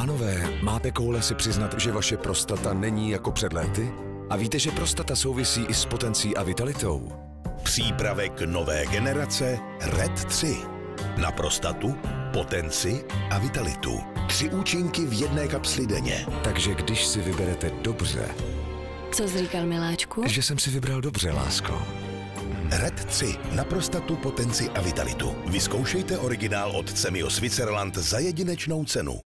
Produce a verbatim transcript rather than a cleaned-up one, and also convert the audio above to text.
Pánové, máte koule si přiznat, že vaše prostata není jako před léty? A víte, že prostata souvisí i s potencí a vitalitou? Přípravek nové generace Red tři. Na prostatu, potenci a vitalitu. Tři účinky v jedné kapsli denně. Takže když si vyberete dobře... Co jsi říkal, miláčku? Že jsem si vybral dobře, lásko. Red tři. Na prostatu, potenci a vitalitu. Vyzkoušejte originál od Cemio Switzerland za jedinečnou cenu.